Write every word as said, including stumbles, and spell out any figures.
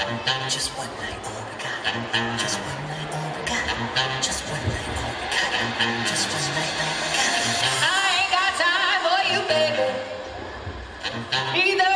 Just one night, all we got. Just one night, all we got. Just one night, all we got. Just one night, all we got. I ain't got time for you, baby. Either